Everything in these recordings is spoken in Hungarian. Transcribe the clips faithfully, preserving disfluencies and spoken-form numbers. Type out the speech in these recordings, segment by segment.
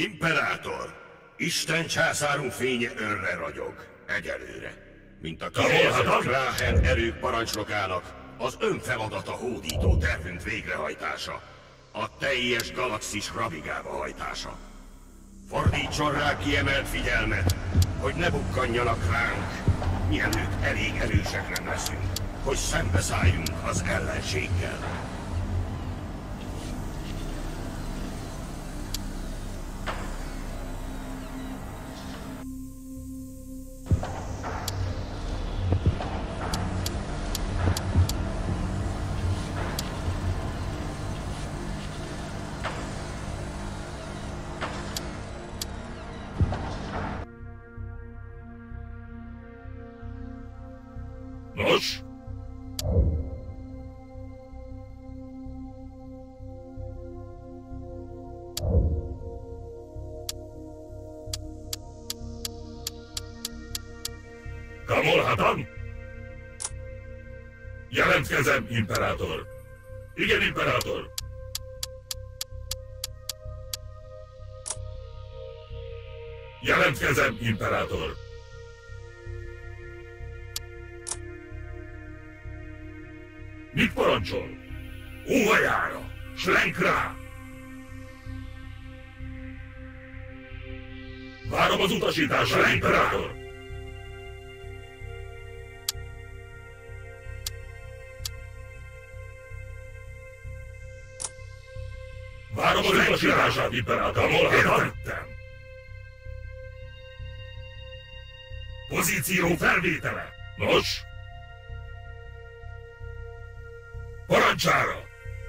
Imperátor! Isten császárunk fénye örre ragyog, egyelőre. Mint a kihelyezett Kráhen erők parancsnokának, az önfeladata hódító tervünk végrehajtása. A teljes galaxis rabigába hajtása. Fordítson rá kiemelt figyelmet, hogy ne bukkanjanak ránk, mielőtt elég erősek nem leszünk, hogy szembeszálljunk az ellenséggel. Nos? Kamolhatam? Jelentkezem, Imperátor. Igen, Imperátor. Jelentkezem, Imperátor. Mit parancsol? Óhajára! Slenk rá! Várom az utasításra, Imperátor! Várom az utasítását, Imperátor! Értettem! Pozíció felvétele! Nos? Parancsára!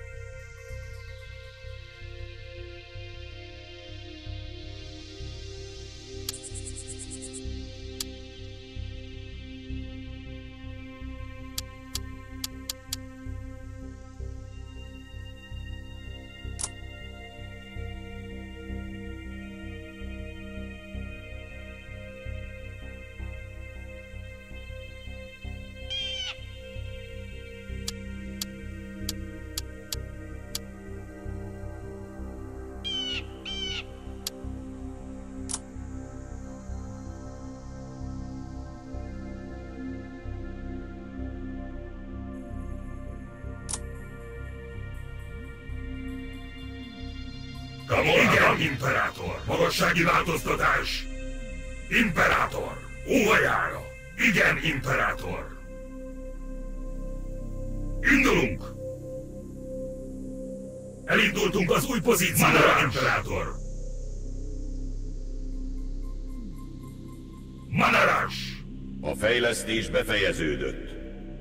Igen, Imperátor! Magassági változtatás! Imperátor! Óhajára! Igen, Imperátor! Indulunk! Elindultunk az új pozícióra, Imperátor! Manarás! A fejlesztés befejeződött.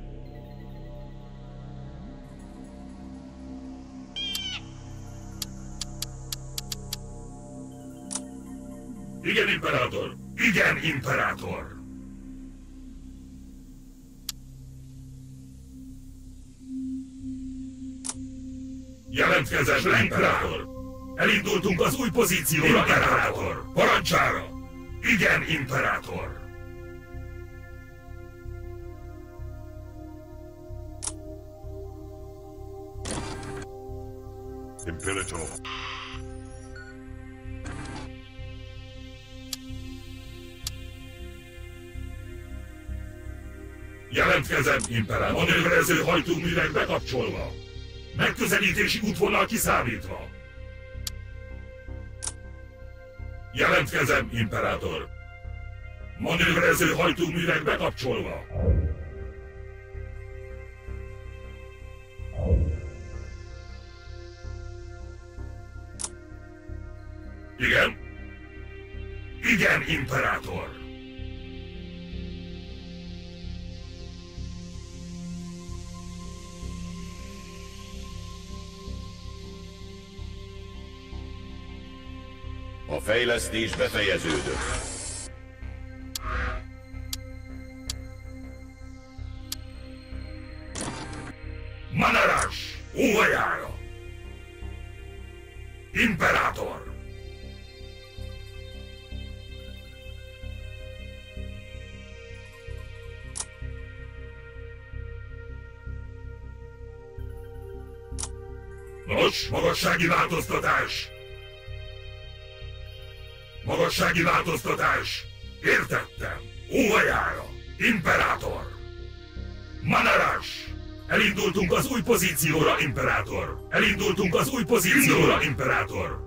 Igen, Imperátor! Igen, Imperátor! Jelentkezem, Imperátor! Elindultunk az új pozícióra, Imperátor! Parancsára! Igen, Imperátor! Imperator! Jelentkezem, Imperátor! Manőverező hajtóművek bekapcsolva! Megközelítési útvonal kiszámítva! Jelentkezem, Imperátor! Manőverező hajtóművek bekapcsolva! Igen? Igen, Imperátor! A fejlesztés befejeződött. Manarás! Óhajára! Imperátor! Nos, magassági változtatás! Magassági változtatás! Értettem! Óhajára! Imperátor! Manaras! Elindultunk az új pozícióra, Imperátor! Elindultunk az új pozícióra, Imperátor!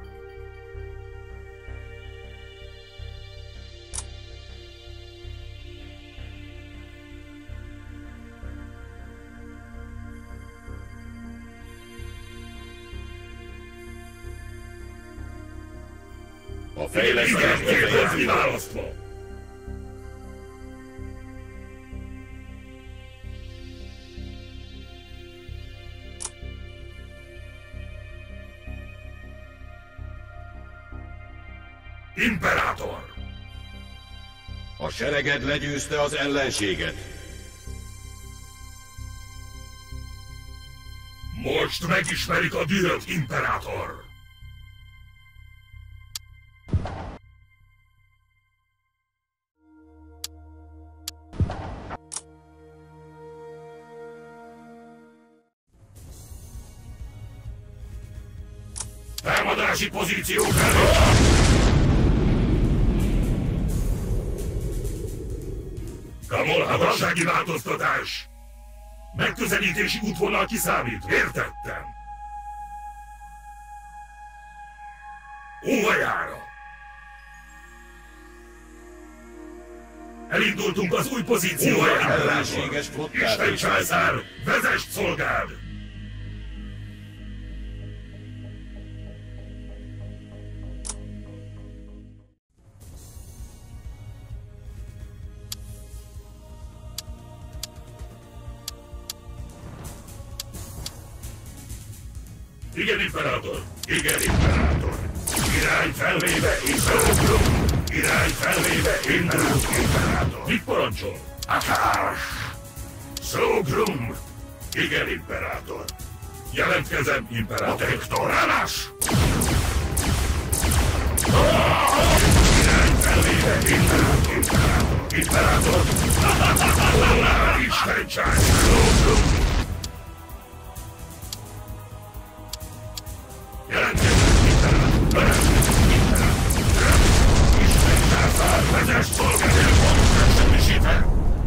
A fejlesztés kiválasztva! Imperátor! A sereged legyőzte az ellenséget. Most megismerik a dühöt, Imperátor! Támadási pozíció felé! Kamol, magassági változtatás! Megközelítési útvonal kiszámít. Értettem! Óhajára! Elindultunk az új pozícióra, ellenséges flottát. Isten császár, vezest szolgád! Igen, Imperátor! Igen, Imperátor! Irány felvéve, Imperátor! Irány felvéve, Imperátor! Mit parancsol? Akás! Szógrum! Igen, Imperátor! Jelentkezem, Imperátor! Protektorálás! Irány felvéve, Imperátor! Imperátor! Imperátor! Isten csász! Szógrum! Jelentkezem, Imperátor! Imperátor! Isten császár, vezess szolgád el, semmisítve!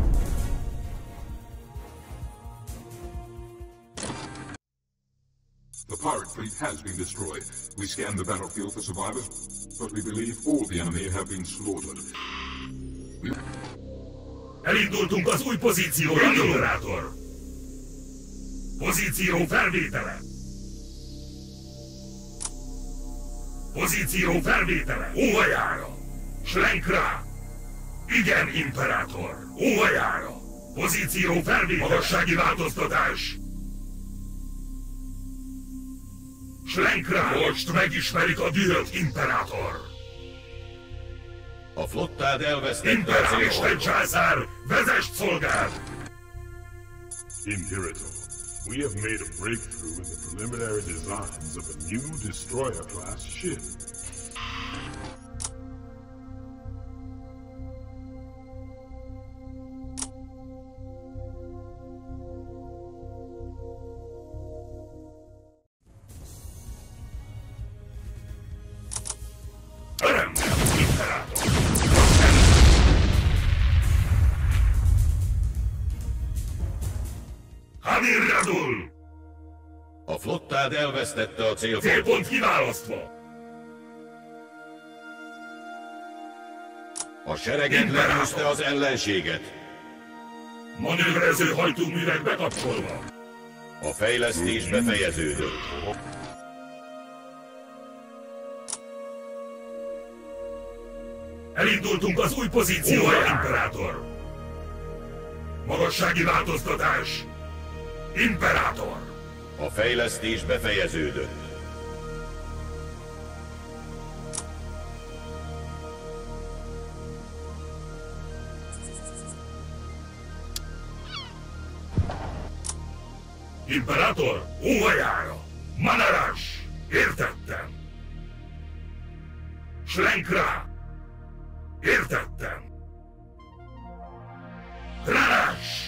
The pirate fleet has been destroyed. We scanned the battlefield for survivors, but we believe all the enemy have been slaughtered. We... Elindultunk az új pozícióra, Imperátor! Pozíció felvétele! Pozíció felvétele! Óhajára! Slenk rá! Igen, Imperátor! Óhajára! Pozíció felvétele! Magassági változtatás! Slenk rá! Most megismerik a dühöt, Imperátor! A flottád elvesztette a Imperátor, Isten célpontot. császár! Vezest szolgád! Imperator, we have made a breakthrough in the preliminary designs of a new destroyer-class ship. Örömmel, Imperátor! Hamir Radul! A flottád elvesztette a célpontot. Célpont kiválasztva! A sereged Imperátor. legyőzte az ellenséget. Manőverező hajtóművek bekapcsolva! A fejlesztés befejeződött. Elindultunk az új pozícióra, Imperátor! Magassági változtatás! Imperátor! A fejlesztés befejeződött. Imperátor, óhajára! Manaras! Értettem! Slenk rá! Értettem! Trás!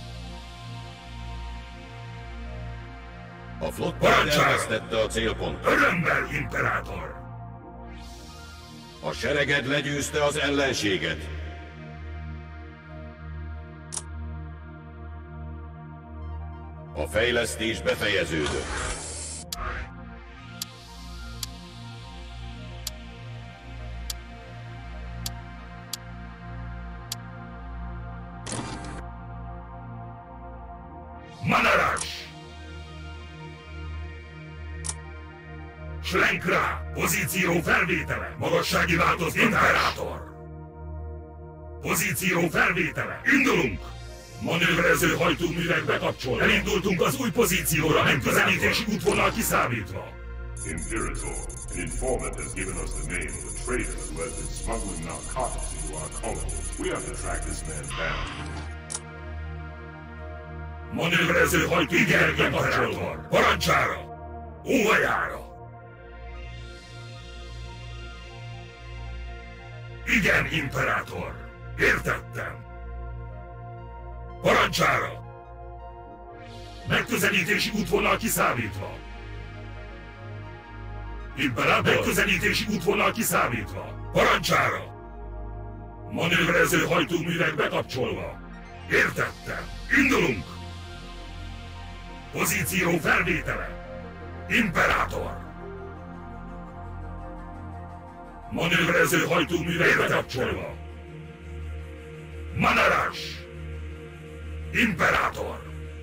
A flottád Parancsára! elvesztette a célpontot. Örömmel, Imperátor! A sereged legyőzte az ellenséget. A fejlesztés befejeződött. Manarás! Schlenkra! Pozíció felvétele! Magassági változtatás! Imperátor! Pozíció felvétele! Indulunk! Manőverező hajtóművek bekapcsolva! Elindultunk az új pozícióra, megközelítési útvonal kiszámítva! Imperator, an informant has given us the name of a traitor who has been smuggling narcotics into our colony. We have to track this man down. Manőverező hajtóművek bekapcsolva! Parancsára! Óhajára! Igen, Imperátor! Értettem! Parancsára! Megközelítési útvonal kiszámítva! Imperátor! Megközelítési útvonal kiszámítva! Parancsára! Manőverező hajtóművek bekapcsolva! Értettem! Indulunk! Pozíció felvétele! Imperátor! Manőverező hajtóművek bekapcsolva! Manarás! Imperátor!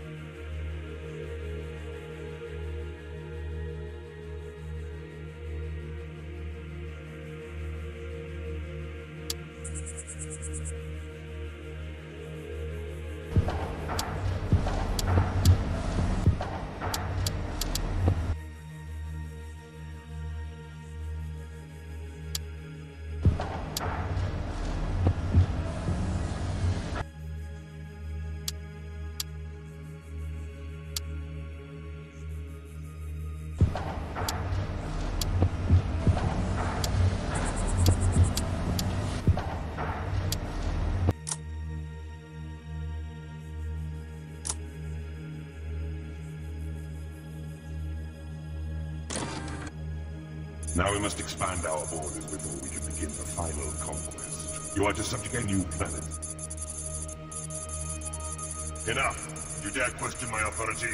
Now we must expand our borders before we can begin the final conquest. You are to subjugate a new planet. Enough! You dare question my authority?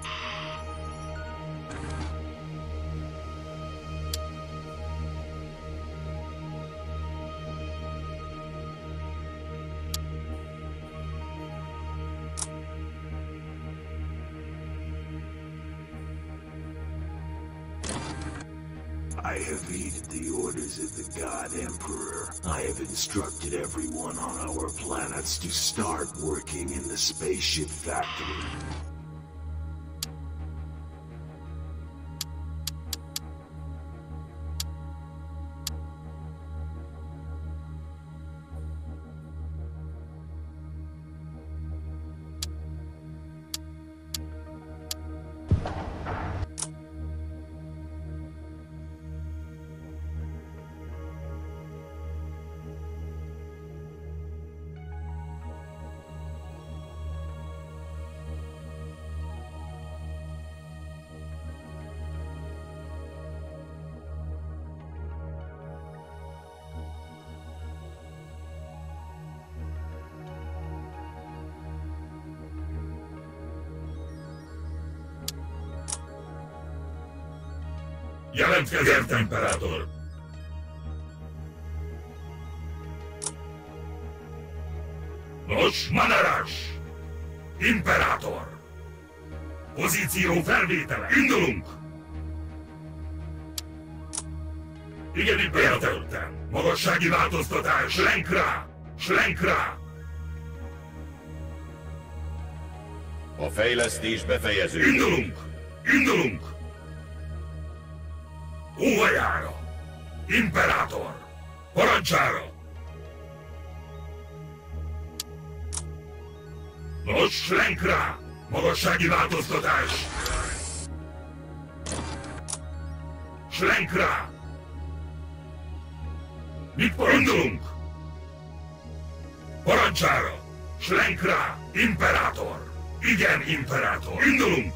I have heeded the orders of the God Emperor. I have instructed everyone on our planets to start working in the spaceship factory. Jelentkezett, Imperátor! Nos, Manarás! Imperátor! Pozíció felvétele! Indulunk! Igen, Imperátor! Magassági változtatás! Slenk rá! Slenk rá! A fejlesztés befejeződött. Indulunk! Indulunk! Óhajára! Imperátor! Parancsára! Nos, slenk rá! Magassági változtatás! Slenk rá! Mit indulunk? Parancsára! Slenk rá! Imperátor! Igen, Imperátor! Indulunk!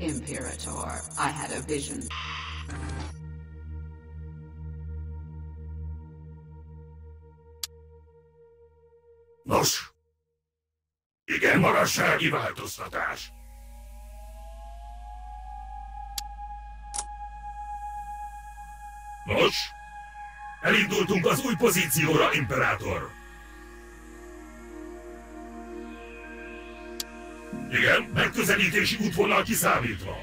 Imperator, I had a vision. Nos, igen, magassági változtatás. Nos, elindultunk az új pozícióra, Imperátor. Igen, megközelítési útvonal kiszámítva.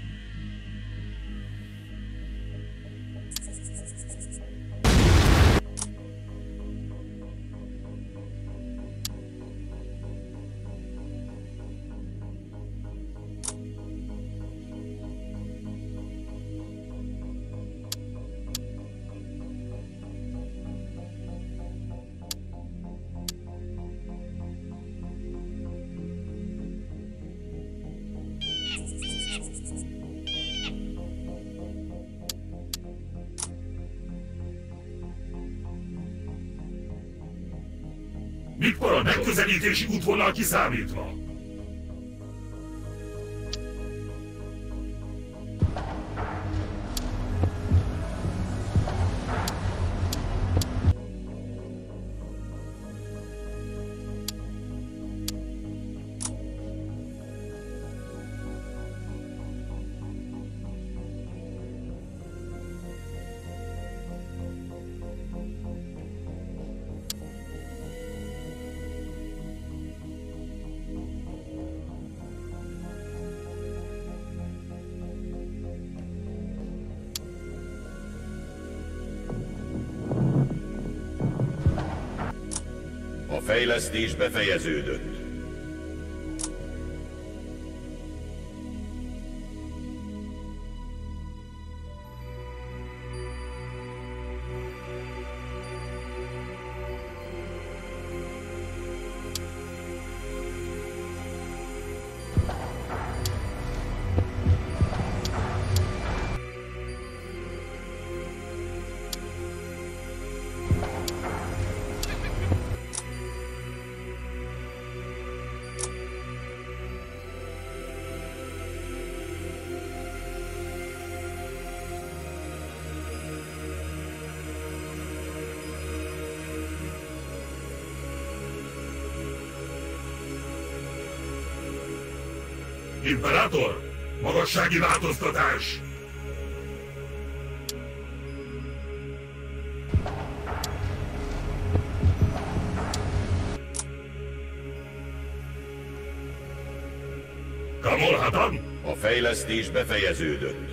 Mit marad megközelítési útvonal kiszámítva? A fejlesztés befejeződött. Imperátor! Magassági változtatás! Kamolhatan! A fejlesztés befejeződött.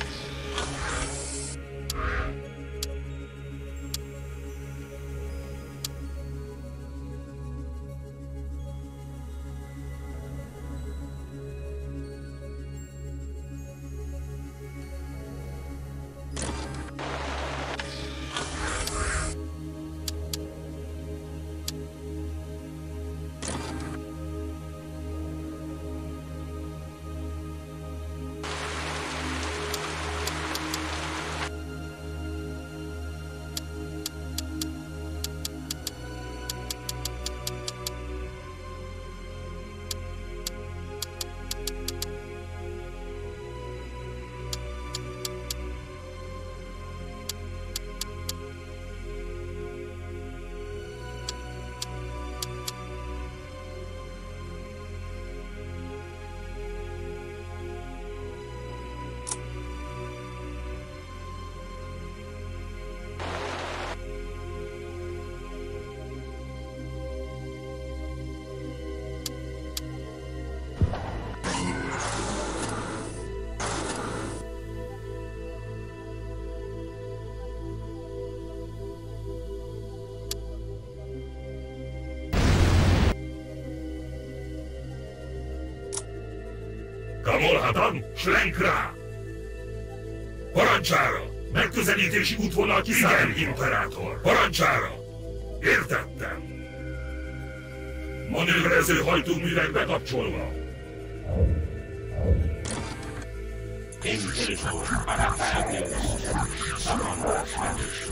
Kamolhatan, slenk rá! Parancsára! Megközelítési útvonal kiszámítva! Igen, Imperátor! Parancsára! Értettem! Manőverező hajtóművek bekapcsolva! Imperator, I have bad news. Someone has vanished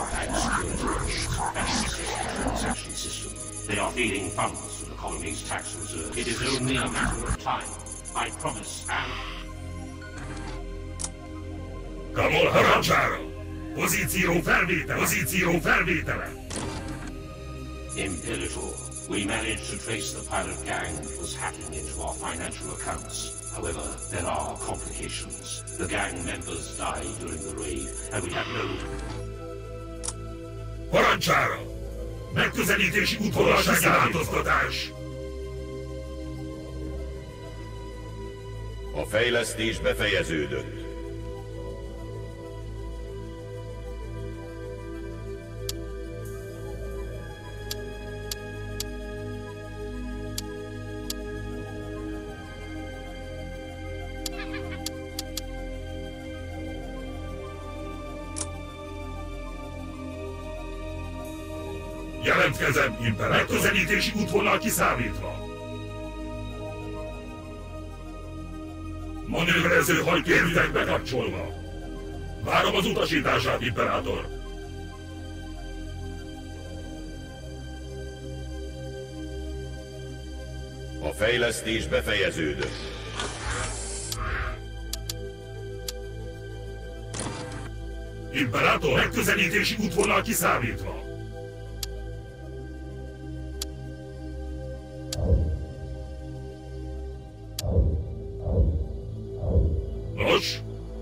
back transaction system. They are feeding funds to the colony's tax reserve. It is only a matter of time. I promise, and Kamol parancsára! Pozíció felvétele! Pozíció felvétele! Imperator, we managed to trace the pirate gang that was hacking into our financial accounts. However, there are complications. The gang members died during the raid, and we have no... Parancsára! Megközelítési útvonalási változtatás! A fejlesztés befejeződött. Jelentkezem, Imperátor! Megközelítési útvonal kiszámítva! Manőverező hajtérüveg bekapcsolva! Várom az utasítását, Imperátor! A fejlesztés befejeződött. Imperátor, megközelítési útvonal kiszámítva! Nos?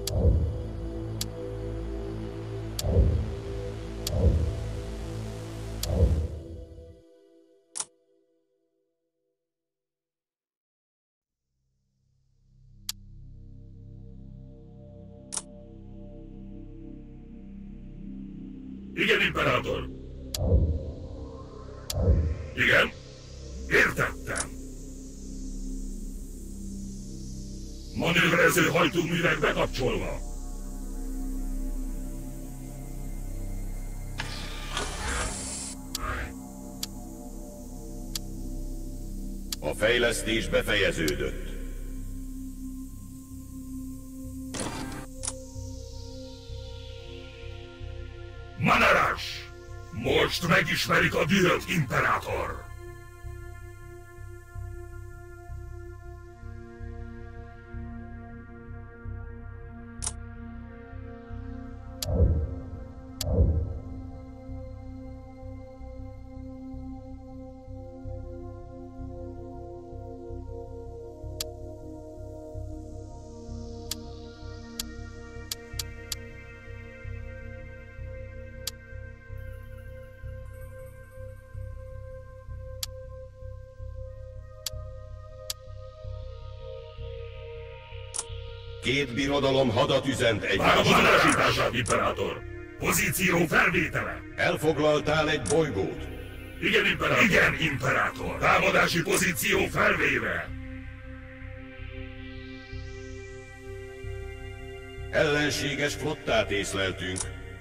Igen, Imperátor! Igen? Értettem! Manőverező hajtóművek bekapcsolva! A fejlesztés befejeződött. Manarás! Most megismerik a dühöt, Imperátor! Két birodalom hadat üzent Várom egymásra. az utasítását, Imperátor! Pozíció felvétele! Elfoglaltál egy bolygót. Igen, Imperátor! Igen, Imperátor! Támadási pozíció felvéve! Ellenséges flottát észleltünk.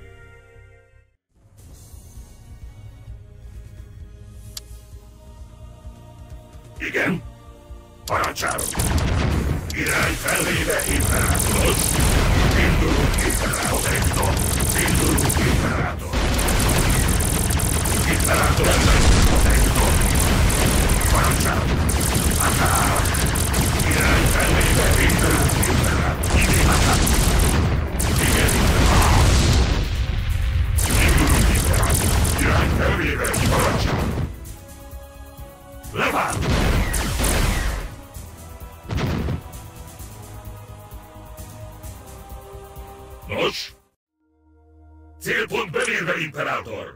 Igen? Parancsárom! Irány felvéve, Imperátor! Indulunk, Imperátor! Indulunk, Imperátor! Imperátor ellen! Parancsárom! Akár! Irány felvéve, indulunk, Imperátor! Igen, Imperátor! Indulunk, Imperátor! Irány felvéve, parancsárom! Leválunk! Nos? Célpont bemérve, Imperátor!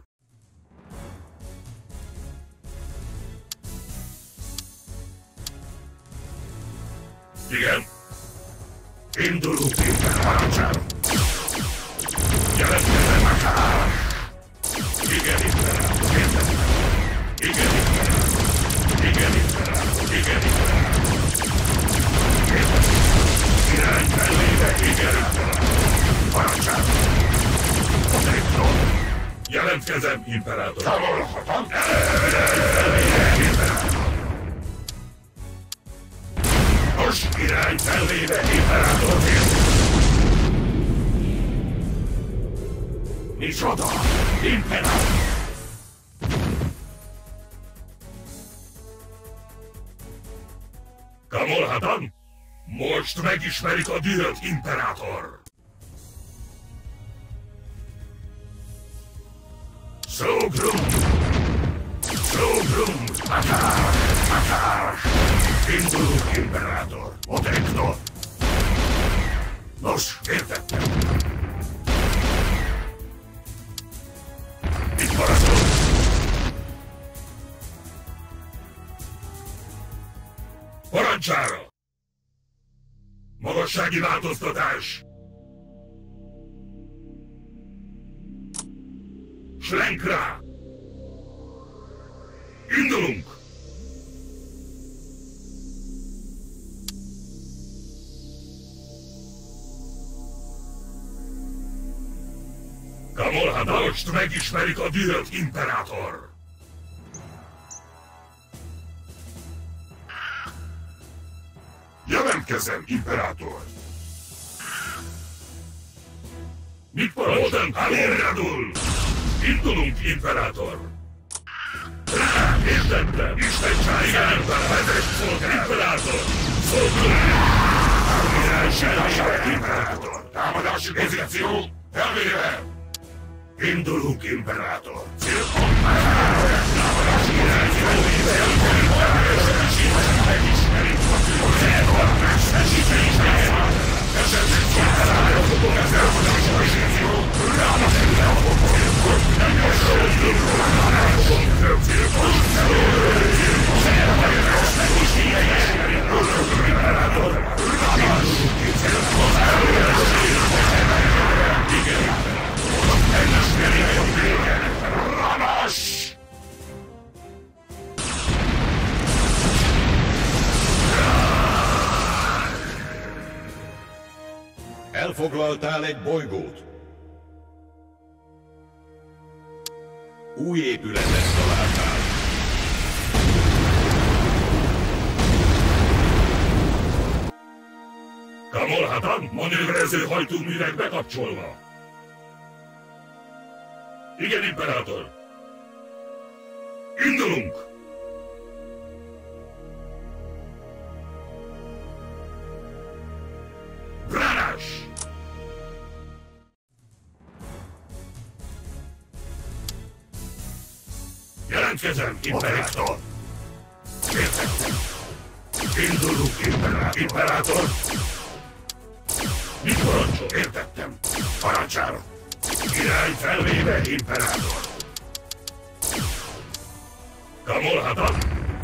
Igen? Indulunk, Imperátor! Jelentkezem akár! Igen, Imperátor! Igen, Imperátor! Igen, Imperátor! Igen, Imperátor! Irány felvéve, igen, Imperátor! Parancsárom! Jelentkezem, Imperátor! Távolhatom! Most irány felvéve, Imperátor! Micsoda? Imperátor! Kamolhatam? Most megismerik a dühöt, Imperátor! Szógrum! Szógrum! Hatás! Hatás! Indulunk, Imperátor! Protector! Nos, értettem. Itt maradok! Parancsára! Magassági változtatás! Slenk rá! Indulunk! Kamolhada, most megismerik a dühött Imperátor! Jelentkezem, Imperátor! Mit parancsol? Halirradul! Indulunk, Imperátor! Értettem! Isten csáján! Vezess szolgál! Imperátor! Szolgálj! Királyság! Imperátor! Támadási pozíció! Elvére! Indulunk, Imperátor! Célpont! Támadási pozíció! Megismerik a tűzőt! Megismerik a Elfoglaltál egy bolygót. Új épületet találtál. Kamolhatan, manőverező hajtóművek bekapcsolva. Igen, Imperátor. Indulunk! Branás! Jelentkezem, Imperátor! Értettem! Indulunk, Imperátor! Imperátor! Mit parancsol? Értettem! Parancsára! Király felvéve, Imperátor! Kamolhatan!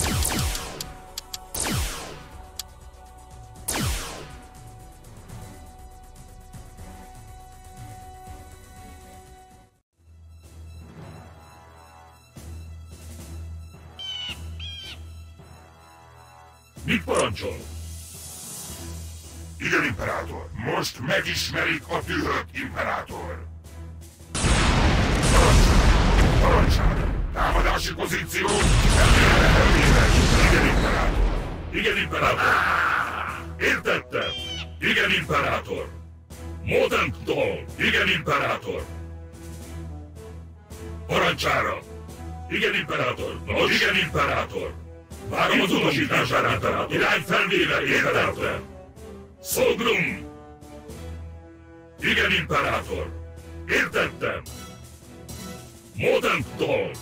Mit parancsol? Igen, Imperátor! Most megismerik a dühött Imperátor! Parancsára! Támadási pozíció! Elvére! Igen, Imperátor! Igen, Imperátor! Értettem! Igen, Imperátor! Modentól! Igen, Imperátor! Parancsára! Igen, Imperátor! Nos, igen, Imperátor! Várom az utasítását, Imperátor! Irány felvéve, Imperátor! Szógrum! Igen, Imperátor! Értettem! Modentól!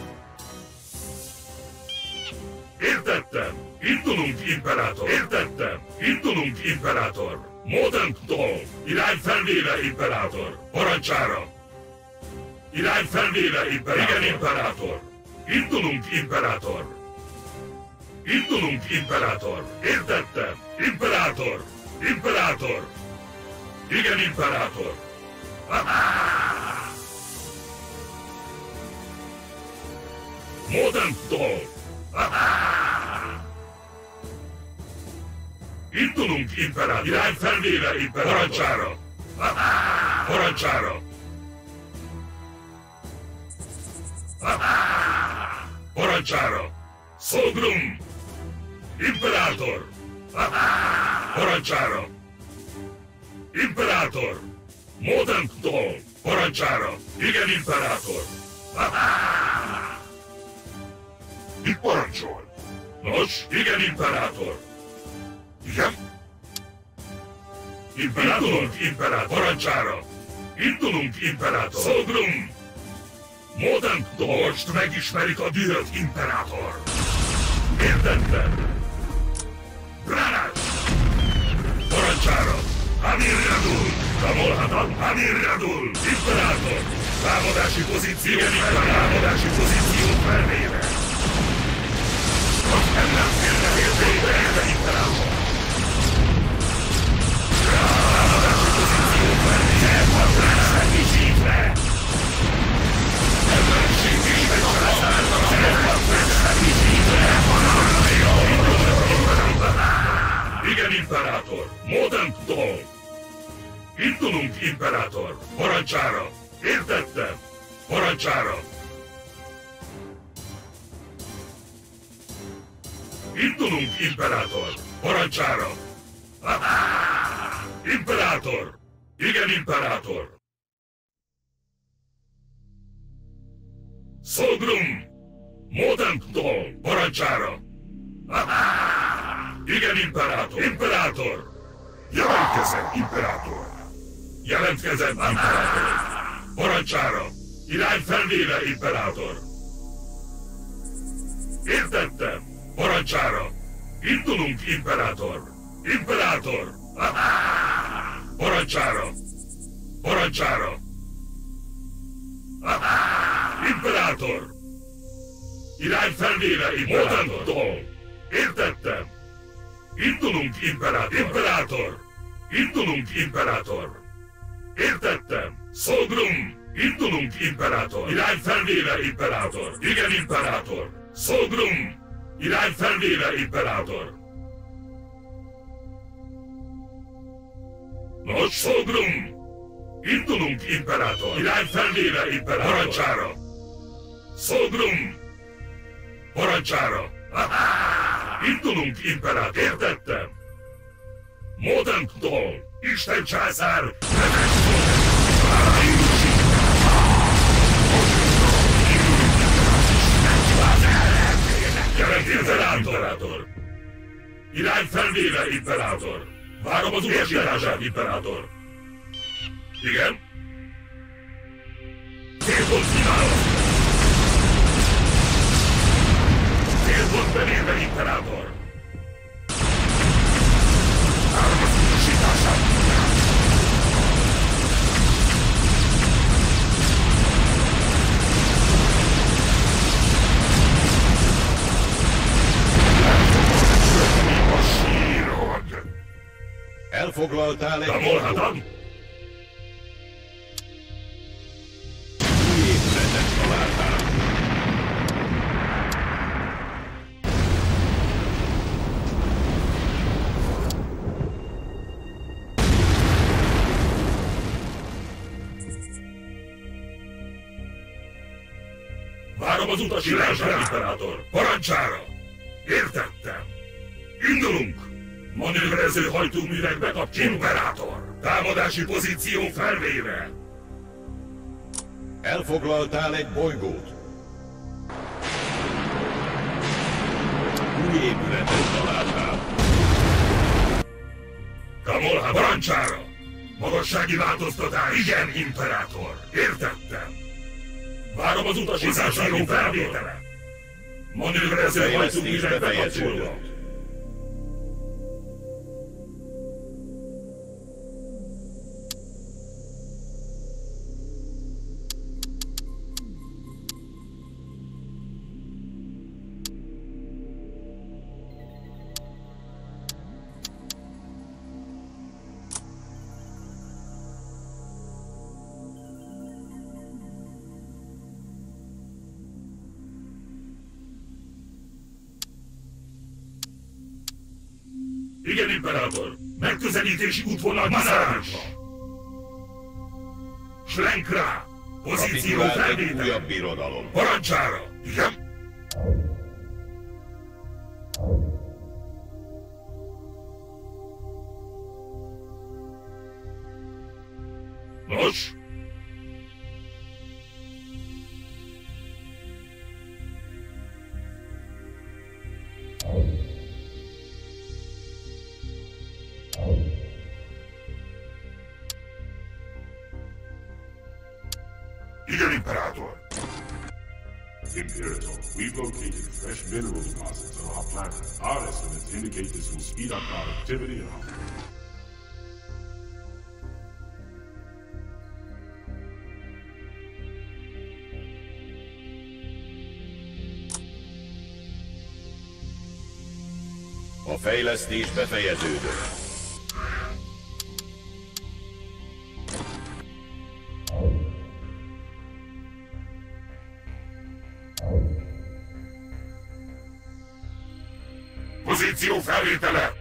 Értettem! Indulunk, Imperátor! Értettem! Indulunk, Imperátor! Modentól! Irány felvéve, Imperátor! Parancsára! Irány felvéve, Imperátor! Igen, Imperátor! Indulunk, Imperátor! Indulunk, Imperátor! Értettem! Imperátor! Imperátor! Igen, Imperátor! Modentól! Indulunk, Imperátor! Irány felvéve, Imperátor! Parancsára! Parancsára! Parancsára! Szógrum! Imperátor! Parancsára! Imperátor! Modentól! Parancsára! Igen, Imperátor! Mit parancsol? Nos, igen, Imperátor! Igen? Imperátor! Indulunk, Imperátor! Parancsára! Indulunk, Imperátor! Szógrum! Modern Most megismerik a dühött imperátor. Értettem? Granát! Parancsára! Amir Radul! Kamolhatat! Amir Radul! Imperátor! Támadási pozíció! Igen, támadási pozíció felvéve! Az ember félreértékbe érte imperátor! Támadási pozíció felvéve! Hadrásra kisítve! Igen, imperátor! Modern Dawn! Indulunk, imperátor! Parancsára! Értettem! Parancsára! Indulunk, imperátor! Parancsára! Imperátor! Igen, imperátor! Szolgrum! Modern Dawn! Parancsára! Igen, imperátor! Imperátor! Jelentkezem, imperátor! Jelentkezem, imperátor! Parancsára! Irány felvéve, imperátor! Értettem! Parancsára! Indulunk, imperátor! Imperátor! Parancsára! Parancsára! Imperátor! Irány felvéve, imperátor! Értettem! Indulunk, imperátor! Imperátor! Indulunk, imperátor! Értettem! Szolgrum! Indulunk, imperátor! Irány felvéve, imperátor! Igen, imperátor! Szolgrum! Irány felvéve, imperátor! Nos, Szolgrum! Indulunk, imperátor! Irány felvéve, imperátor! Parancsára! Szolgrum! Parancsára! Indulunk, imperátor! Értettem! Modern Dawn! Isten császár! Jelentkezzen, imperátor! Irány felvéve, imperátor! Várom az utasítását, imperátor! Igen? Célpont kívánok! Célpont bevérve, imperátor! Várom az utasítását, imperátor! A sírod! Elfoglaltál egy Kamolhatat? új épületet találtál. Várom az utasítását, imperátor! Parancsára! Értettem! Indulunk! Manőverező hajtóművek bekapcsolva! Imperátor! Támadási pozíció felvéve! Elfoglaltál egy bolygót. Új épületet találtál. Kamolha, parancsára! Magassági változtatás! Igen, imperátor! Értettem! Várom az utasítását, felvétele! Manőverező hajtóművek bekapcsolva! Igen, imperátor! Megközelítési útvonal kiszállítva! Schlenk rá! Pozíció Kapitulált egy felvétele! újabb birodalom. Parancsára! Igen? Nos? Igen, imperátor! Imperator, we've located fresh mineral deposits on our planet. Our estimates indicate this will speed up productivity and our... A fejlesztés befejeződött. Pozíció felvétele!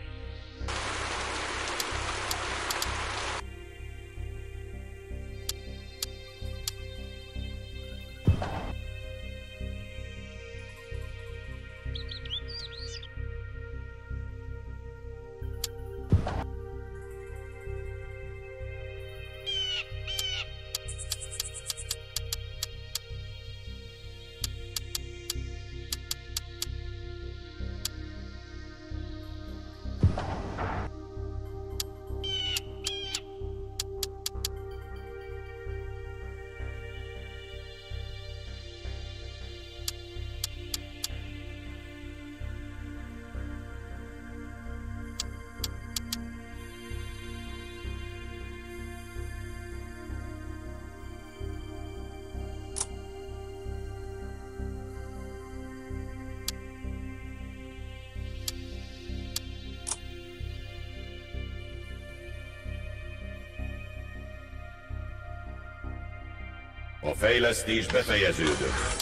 A fejlesztés befejeződött.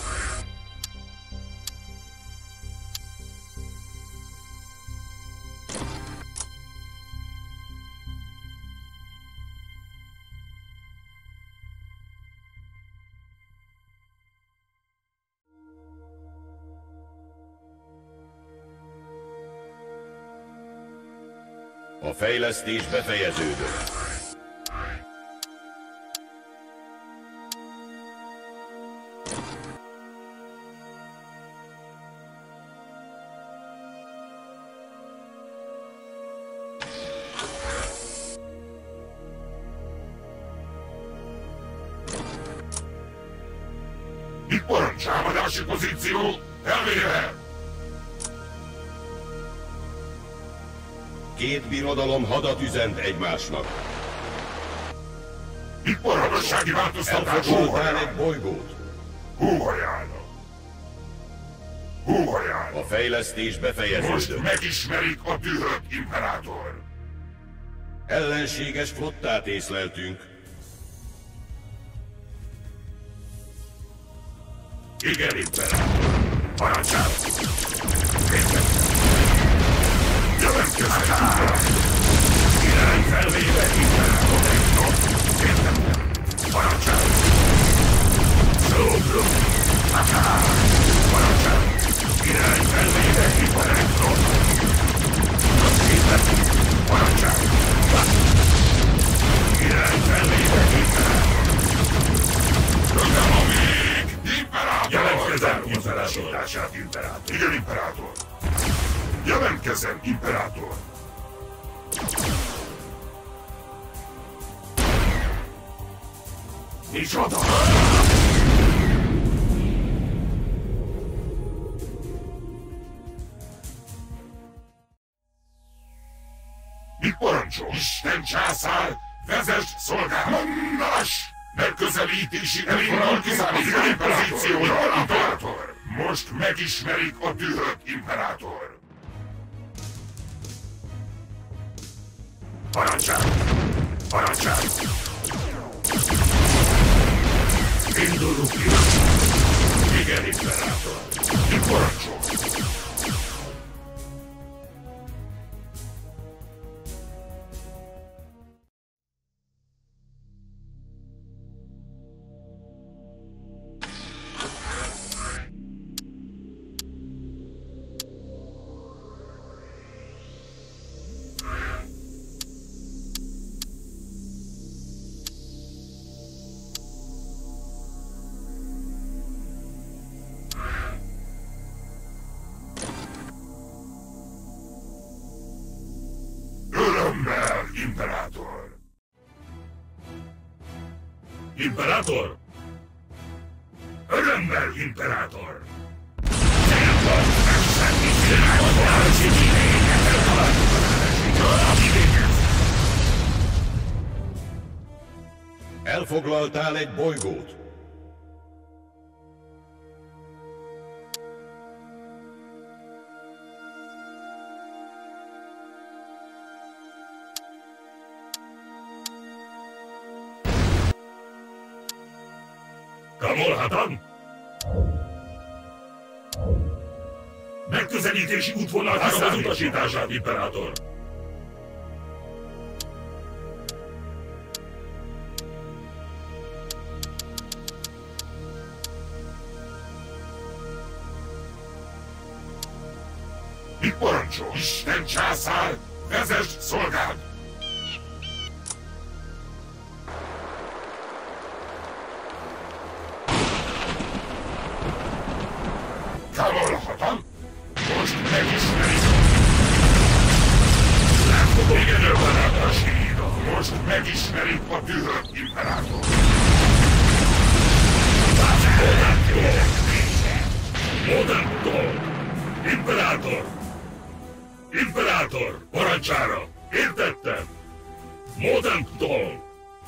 A fejlesztés befejeződött. Parancsálmadási pozíció elvéve! Két birodalom hadat üzent egymásnak. Itt parancssági változtatás Elfoglaltál egy bolygót. Hóhajálna! Hóhajálna! A fejlesztés befejeződött. Most megismerik a dühött imperátor! Ellenséges flottát észleltünk. Igen, imperátor! Parancsál! Értem! Jelentkezett imperátor! Irány felvéve imperátor! Értem! Parancsál! Szóbrum! Parancsál! Irány felvéve imperátor! Értem! Parancsál! Irány felvéve imperátor! Tudom, amíg! Imperátor! Jelentkezem imperátorítását, imperátor! Igen, imperátor! Jelentkezem, imperátor! Micsoda! Mit parancsol? Isten császár, vezess szolgáltatás! Megközelítési elindul kiszámítani pozícióra, imperátor! Most megismerik a dühött imperátor! Parancsál! Parancsál! Indulunk ki! Igen, imperátor! Mit parancsol? Imperátor! Imperátor! Örömmel! Örömmel, Imperátor! Célpont megszemmiség! Elfoglaltál egy bolygót. Kamolhatam? Megközelítési útvonal várom az utasítását, Imperátor! Mit parancsol? Isten császár, vezesd szolgád! Kamolhatam? Most megismerik! Láthatom, igen, Imperátor síra! Most megismerik a dühött Imperátor! Modern Dog! Imperátor! Imperátor! Parancsára! Értettem! Modern Dog!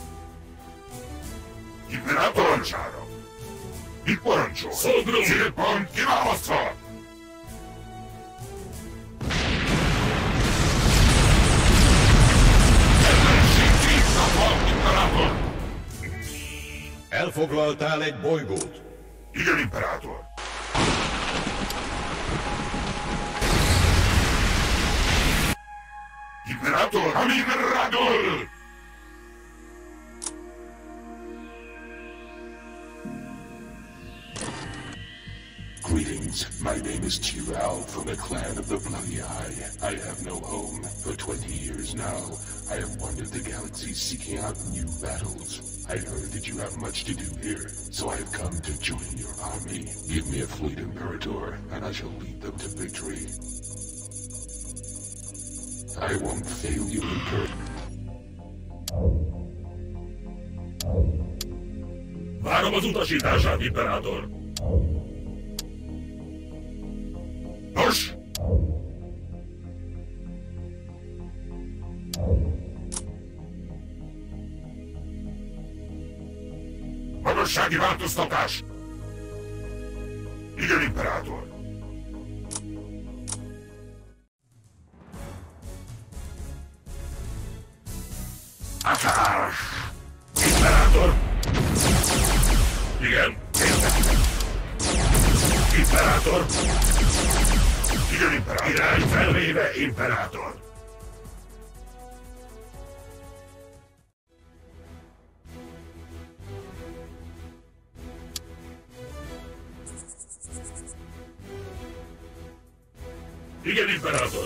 Imperátor parancsára! Mit parancsol? Szolgrom! Célpont kiválasztva! Elfoglaltál egy bolygót. Igen, Imperátor! Imperátor! Amin Radol! Greetings, my name is Chiral from the clan of the Bloody Eye. I have no home. For twenty years now, I have wandered the galaxy seeking out new battles. I heard that you have much to do here, so I have come to join your army. Give me a fleet, Imperator, and I shall lead them to victory. I won't fail you, Imperator. Várom az utasítását, Imperátor! Nos! Magassági változtatás! Igen, Imperátor! Akár! Imperátor! Igen, Imperátor! Igen, Imperátor! Irány felvéve, Imperátor! Igen, Imperátor!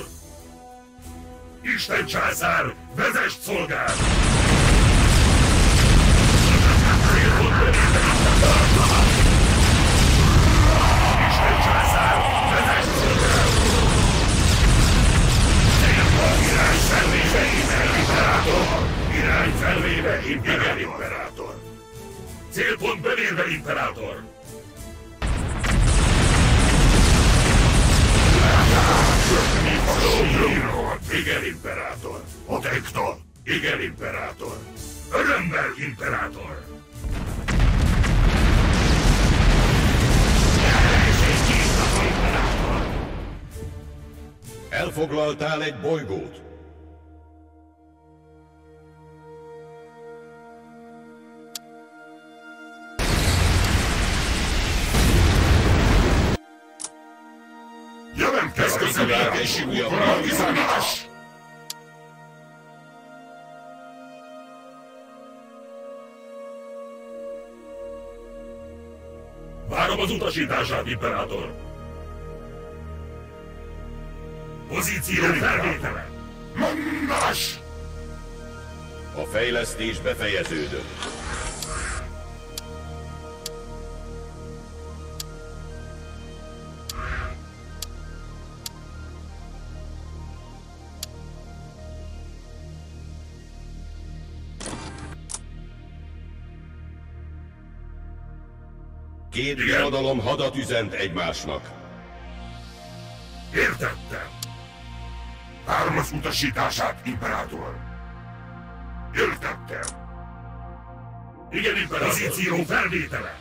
Isten császár, vezess szolgád! Isten császár, vezess szolgád! Irány felvéve, Imperátor! Irány felvéve, igen, Imperátor! Célpont belérve, Imperátor! Igen, Imperátor! Protector! Igen, Imperátor! Örömmel, Imperátor! Elfoglaltál egy bolygót. Jelentkezz közövékési útvonal kiszámítás! Várom az utasítását, Imperátor! Pozíció felvétele! Mondás! A fejlesztés befejeződött. Két birodalom hadat üzent egymásnak. Értettem. Várom az utasítását, Imperátor. Értettem. Igen, Imperátor. Pozíció felvétele.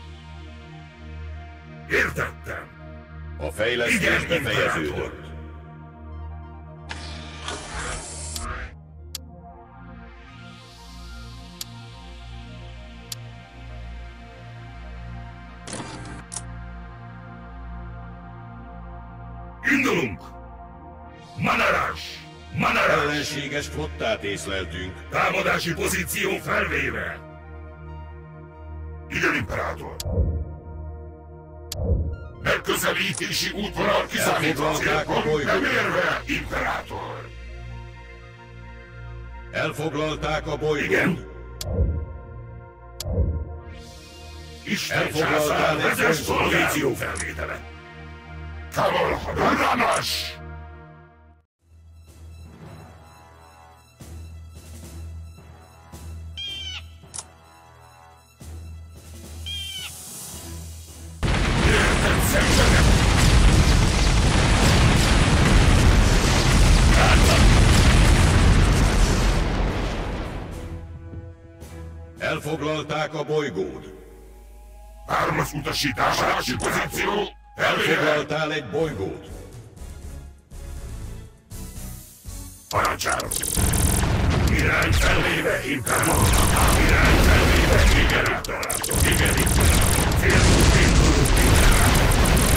Értettem. A fejlesztés befejeződött. Indulunk! Manarás! Manarás! Ellenséges flottát észleltünk. Támadási pozíció felvéve! Igen, Imperátor! Megközelítési útvonal kiszámítva célpont bemérve, Imperátor! Elfoglalták a bolygót. Igen. Isten császár vezess pozíció felvétele! Kavalhadáranas! Értem szenvedem! Elfoglalták a bolygót. Várom az utasításási pozíció! Elfoglaltál egy bolygót. Parancsárom! Irány felvéve, Imperátor! Irány felvéve, Imperátor! Igen, Imperátor! Célunk, indulunk, Imperátor!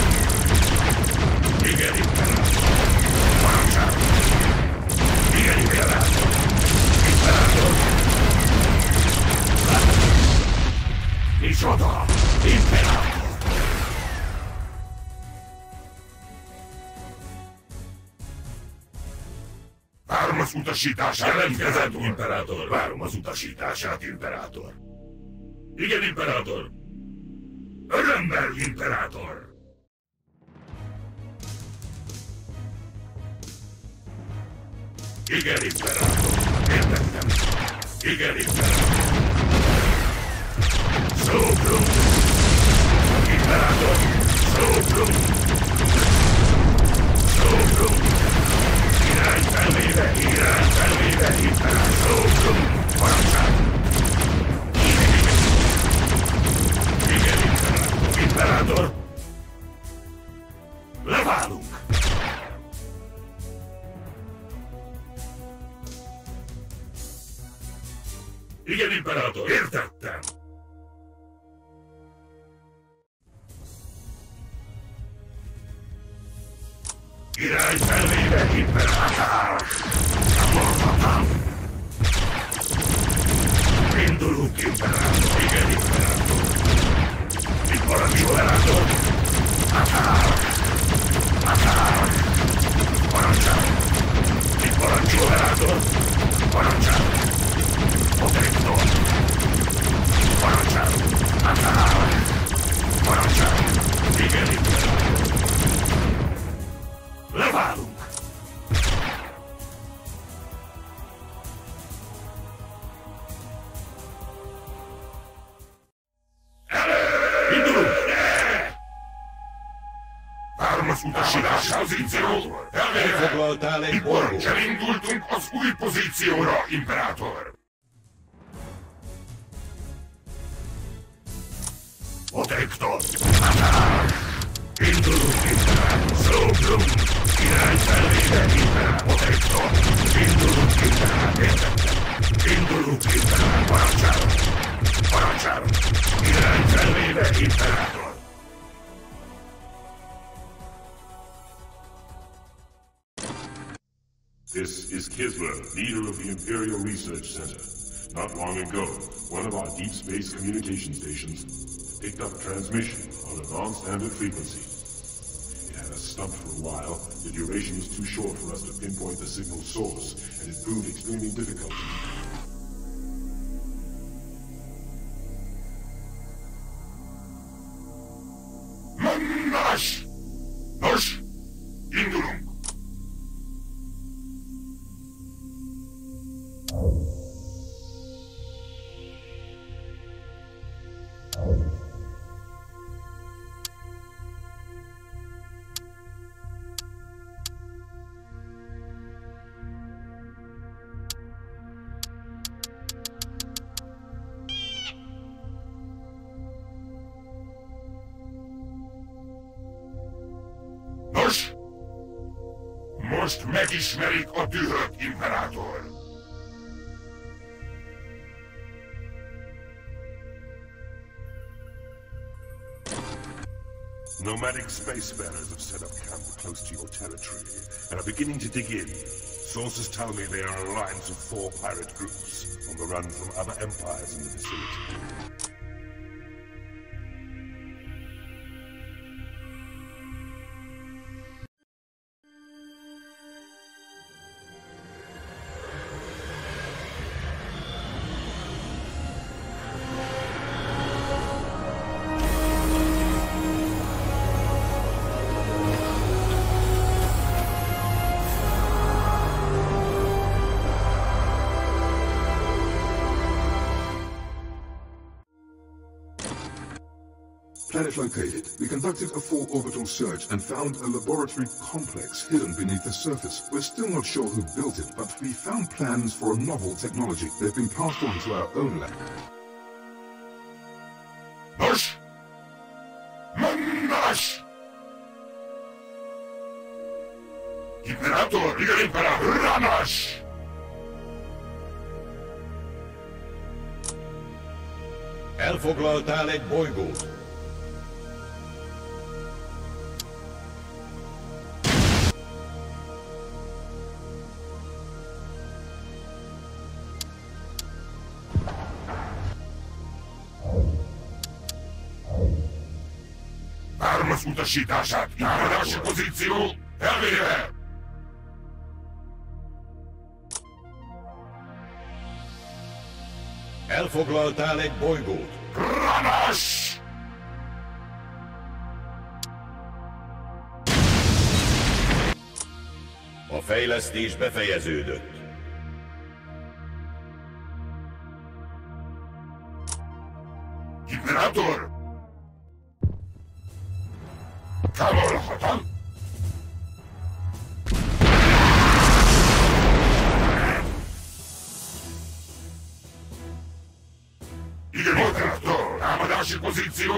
Igen, Imperátor! Parancsárom! Igen, Imperátor! Imperátor! Micsoda! Imperátor! Várom az utasítását, jelentkezett, Imperátor! Várom az utasítását, Imperátor! Igen, Imperátor! Örömmel, Imperátor! Igen, Imperátor! Értettem! Igen, Imperátor! Szóbrum! Imperátor! Szóbrum! Szóbrum! Irány felvéve, irány felvéve, Imperátor! Parancsárom! Igen, Imperátor! Imperátor! Leválunk! Igen, Imperátor! Értettem! Irány felvéve, Imperátor! Indulunk, Imperátor! Igen, Imperátor! Itt marad, Imperátor! Parancsárom! Itt marad, Imperátor! Parancsárom! Protector! Parancsárom! Parancsárom! Igen, Imperátor! Leválunk! Indulunk! Várom az utasítás pozíciót! Elfoglaltál egy bolygót. Elindultunk az új pozícióra, Imperátor! Protector! Indulunk, Imperátor! Szóbrum! Irány felvéve, Imperátor! Protector! Indulunk, Imperátor! Értettem! Indulunk, Imperátor! Parancsárom! Parancsárom! Irány felvéve, Imperátor! This is Kisler, leader of the Imperial Research Center. Not long ago, one of our deep space communication stations picked up a transmission on a non-standard frequency. It had us stumped for a while. The duration was too short for us to pinpoint the signal source, and it proved extremely difficult to Manás! Nos, indulunk! Nos, most megismerik a dühöt, Imperátor. Nomadic spacefarers have set up camp close to your territory and are beginning to dig in. Sources tell me they are alliance of four pirate groups on the run from other empires in the vicinity. Planet located. We conducted a full orbital search and found a laboratory complex hidden beneath the surface. We're still not sure who built it, but we found plans for a novel technology. They've been passed on to our own lab. Nos! Mandas! Imperator, igen, Imperator, Ranas! Elfoglaltál egy bolygót. Várom az utasítását, támadási pozíció elvéve! Elfoglaltál egy bolygót. Ranas! A fejlesztés befejeződött. Imperátor! Távolhatom! Igen, Imperátor! Támadási pozíció!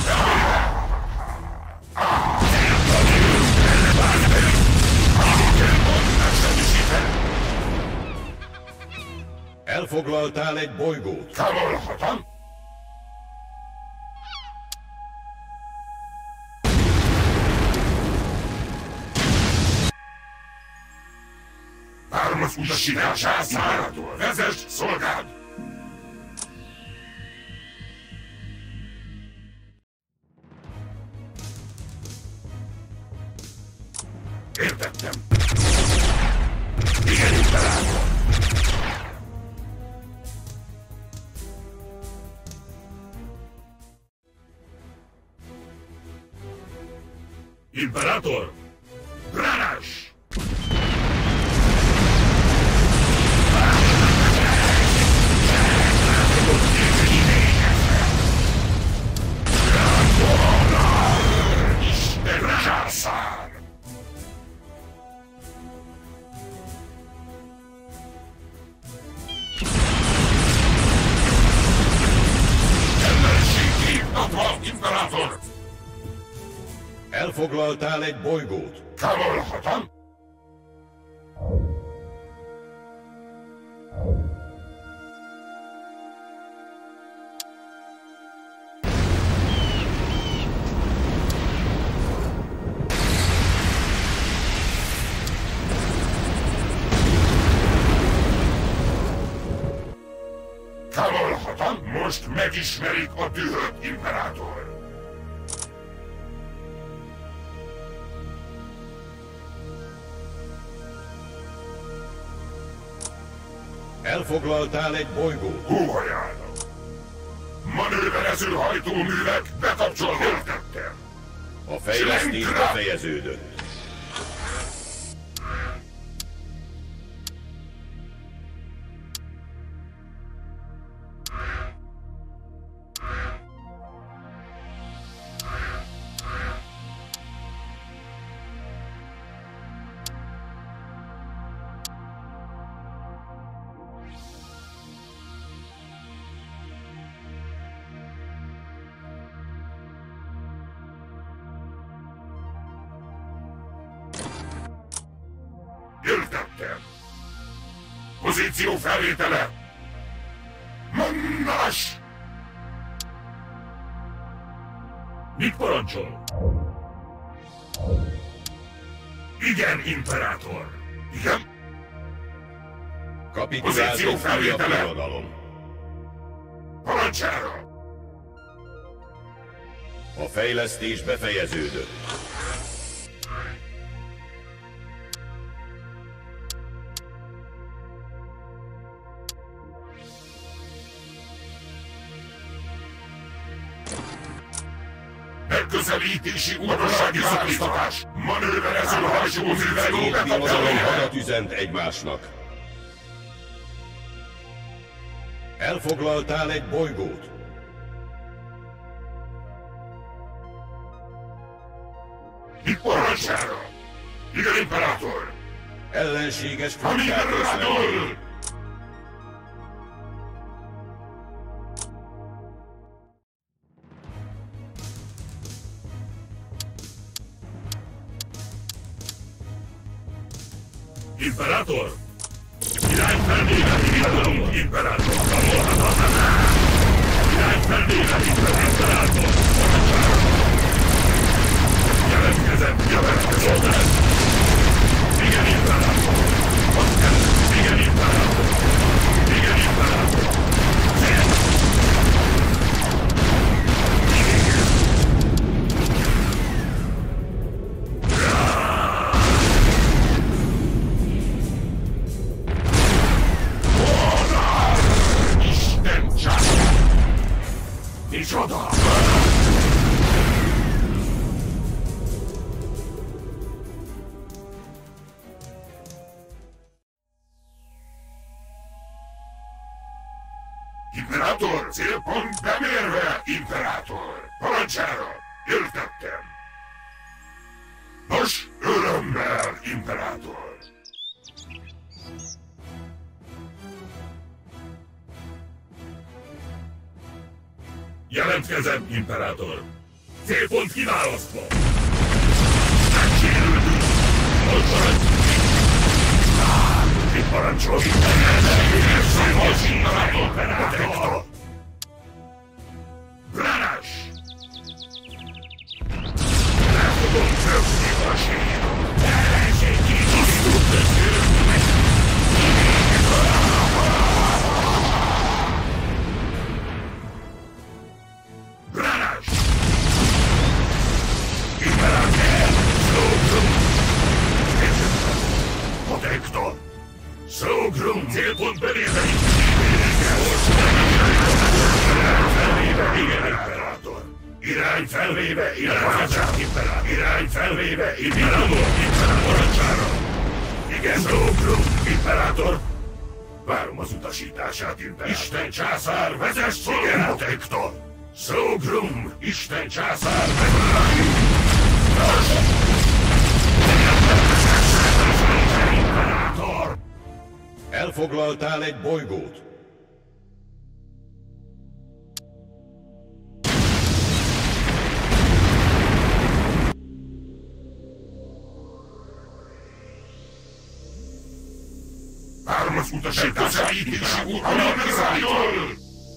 Elfoglaltál egy bolygót. Távolhatom! Várom az utasítását, Imperátor! Vezess, szolgáld! Értettem. Igen, Imperátor! Imperátor! Ranas! Császár! Ellenség hívtatva, Imperátor! Elfoglaltál egy bolygót. Távolhatom? Távolhatom? Most megismerik a dühöt, Imperátor! Elfoglaltál egy bolygót. Húhajának! Manőverező hajtóművek bekapcsolva értettem! A fejlesztés befejeződött. Pozíció felvétele! Mondás! Mit parancsol? Igen, imperátor! Igen? Kapitulált egy újabb birodalom. Parancsára! A fejlesztés befejeződött. Megközelítési utassági szállítás! Manőverező hajtóművel Két birodalom bekapcsolja! hadat üzent egymásnak. Elfoglaltál egy bolygót. Mit parancsára? Igen, imperátor! Ellenséges Ami flottát imperátor! közlekedni. Imperátor! Irányfelvétel indulunk, imperátor! Irányfelvétel indulunk, imperátor! Jelentkezem, jelentkezem! Igen, imperátor! Igen, imperátor! Igen, imperátor! Micsoda! Imperátor, célpont bemérve, imperátor! Parancsára! Értettem! Nos, örömmel, imperátor! Jelentkezem, imperátor! Célpont kiválasztva! Megsérültünk! Hogy parancs? Mit parancsol? Imperátor! Bránás! Le fogom köpni a sírom! Ellenség kitisztult beszélni! Bránás! Imperátor! Szógrum! Protektor! Szógrum! Célpont beléve! Felvéve, igen, imperátor! Irány felvéve, imperátor! Irány felvéve, imperátor! Parancsára! Igen, Szógrum! Imperátor! Várom az utasítását, imperátor! Isten császár, vezess szolgál! Protektor! Szógrum! Isten császár! Imperátor! Elfoglaltál egy bolygót. Várom az utasítását, közelítési út, imperátor!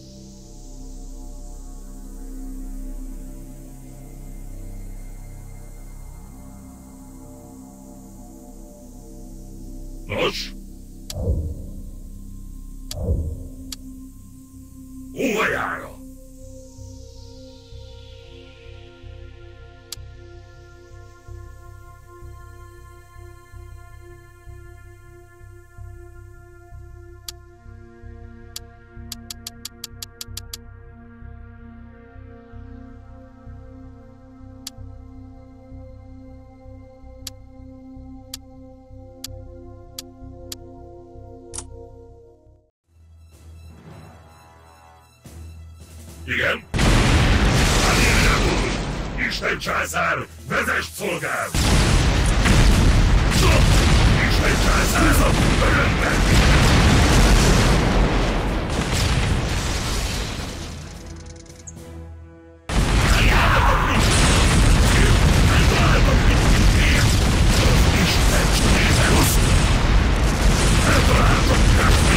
Nos? Óvajára! Igen? Isten császár, vezess szolgál! Isten császár, örömben! Isten császár!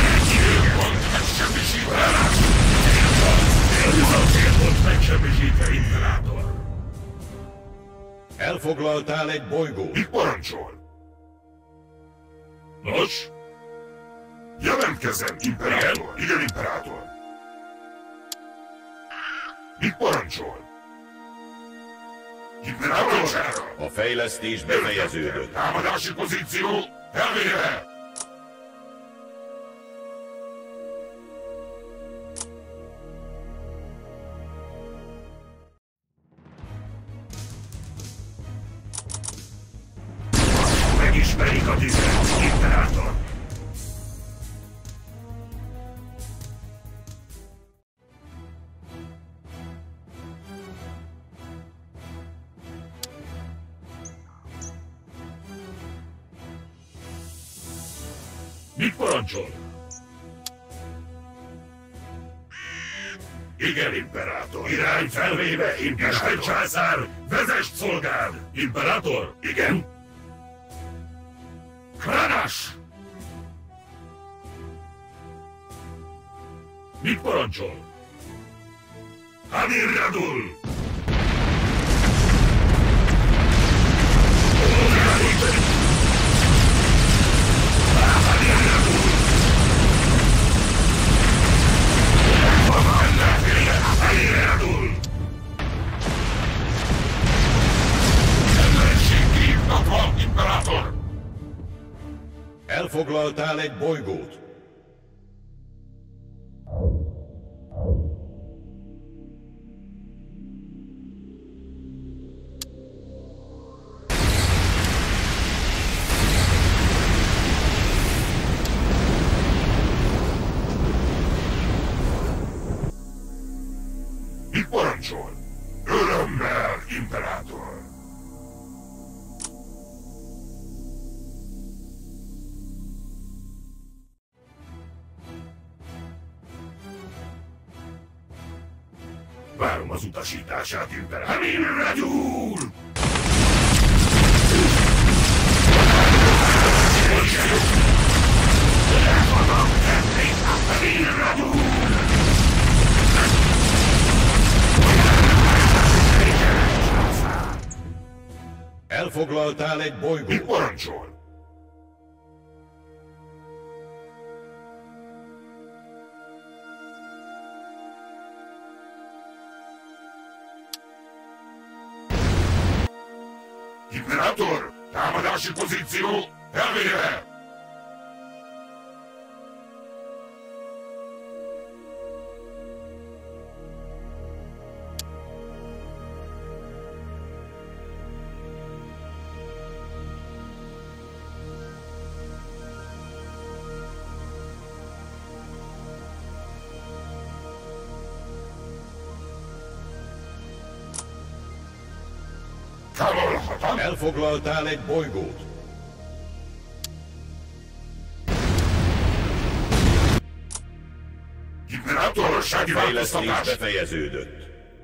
Elfoglaltál egy bolygót. Mit parancsol? Nos? Jelentkezem, imperátor! Igen, igen, imperátor! Mit parancsol? Imperátor! A fejlesztés befejeződött. Támadási pozíció elvéve! Megismerik a tüzet, imperátor! Mit parancsol? Igen, imperátor. Irány felvéve, imperátor. Isten császár, vezest szolgád! Imperátor? Igen? Kranas! Mit parancsol? Hadir Radul! Elfoglaltál egy bolygót. Mit parancsol? Örömmel, imperátor! Várom az utasítását, imperátor! Hamir Radul! Hamir Radul! Elfoglaltál egy bolygót. Mit parancsol? Imperátor! Támadási pozíció elvéve! Elfoglaltál egy bolygót. Imperátorossági Fejlesztés változtatás! befejeződött.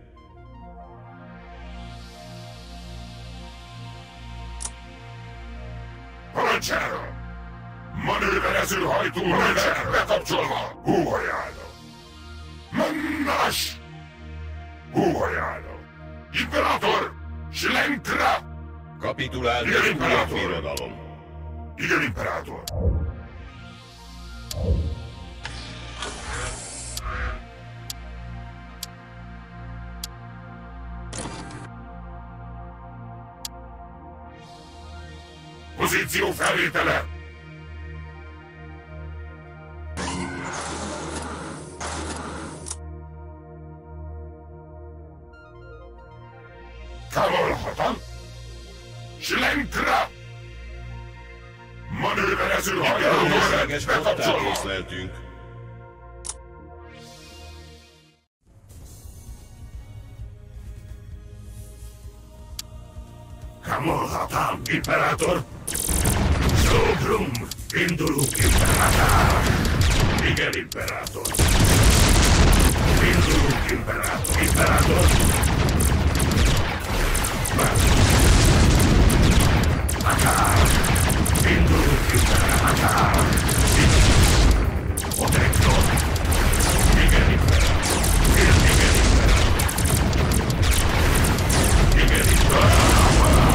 Parancsára! Manőverező hajtó manőver bekapcsolva! Húhajára! Mannás! Húhajára! Imperátor! Silenkra! Kapitulált Igen, egy imperátor. újabb birodalom. Igen, imperátor! Pozíció felvétele! Kavalhatam! Silenkra! Manőverező hajló Különleges flottát bekapcsolva! észleltünk. Kavalhatam, imperátor! Zogrum! Indulunk, imperátor! Igen, imperátor! Indulunk, imperátor! Imperátor! Akár! Indulunk, imperátor! Protector! Igen, imperátor! Igen, imperátor! Igen, imperátor!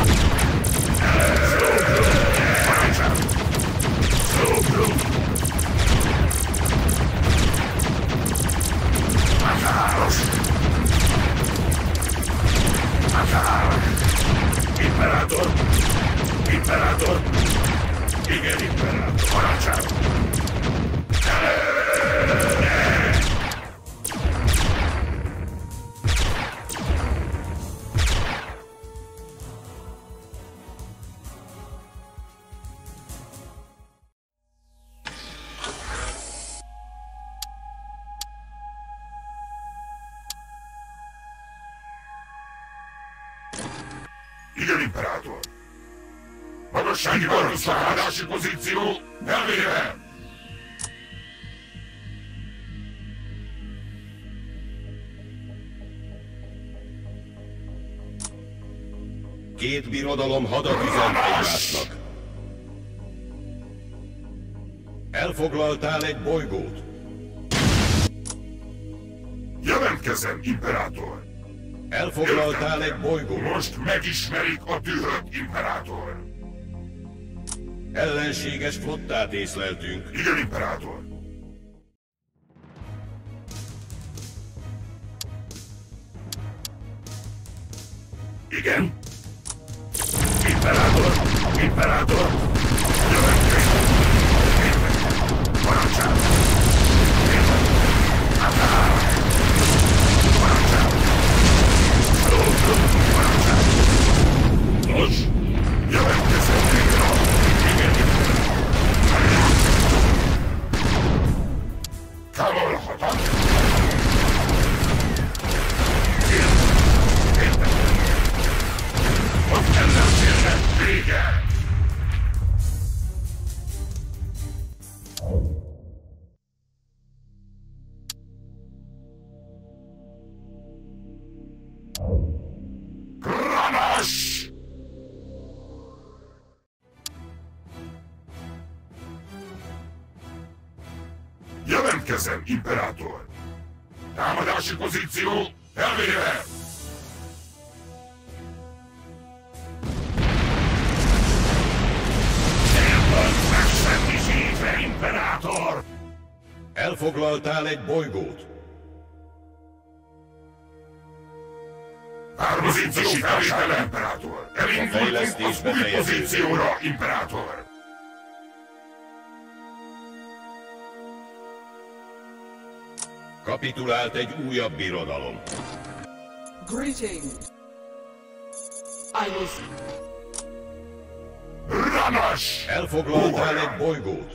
Imperátor! Imperátor! Igen, Imperátor! Parancsára! Igen, Imperátor! Magassági városzállási pozíció elvéve! Két birodalom hadat üzent egymásnak. Elfoglaltál egy bolygót. Jelentkezem, Imperátor! Elfoglaltál egy bolygót. Most megismerik a dühöt, Imperátor! Ellenséges flottát észleltünk. Igen, Imperátor! Igen? Imperátor! Imperátor! Jelentkezem! Parancsára! Nos, jelentkezem végre! Igen, távolhatom! Én, én, ott ellenfélnek vége! Kranos! Jelentkezem, Imperátor! Támadási pozíció elvéve! Nem van megsemmisítve, Imperátor! Elfoglaltál egy bolygót. Pozíció felvétele, Imperátor! Elindultunk az új pozícióra, Imperátor! Kapitulált egy újabb birodalom. Greetings. I will... Ranos! Elfoglaltál egy bolygót.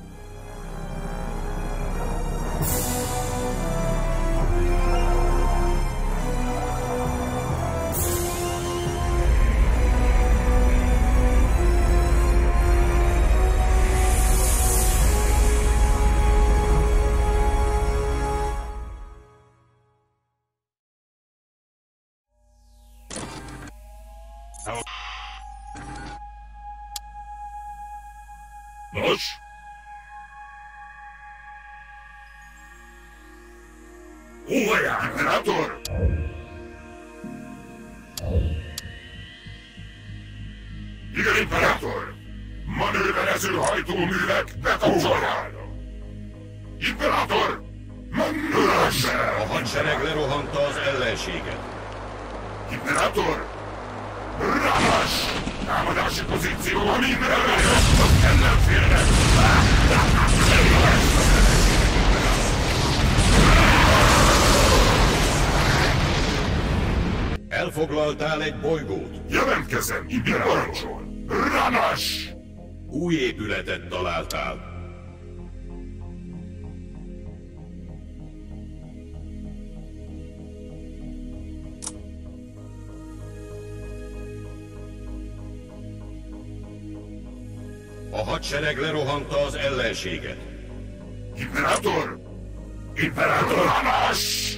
Nos? Óvaján, Imperátor! Igen, Imperátor! Manőverező hajtóművek bekapcsolják! Imperátor! Manőverezze! A hadsereg lerohanta az ellenséget. Imperátor! Ranos! Támadási pozíció, ami ellenőrzött ellenfélnek! Elfoglaltál egy bolygót. Jelentkezem, Imperátor! Ranos! Új épületet találtál. A hadsereg lerohanta az ellenséget. Imperátor! Imperátor! Ranos!